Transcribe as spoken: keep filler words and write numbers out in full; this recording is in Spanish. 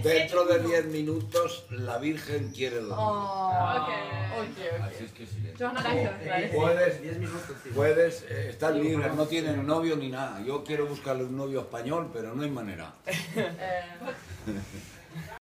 Dentro de diez minutos la Virgen quiere dormir. Oh, ok, ok, ok. Así es que silencio. Johanna reicht, vale. Puedes, diez minutos, puedes, eh, estás libre, no tienen novio ni nada. Yo quiero buscarle un novio español, pero no hay manera. Eh,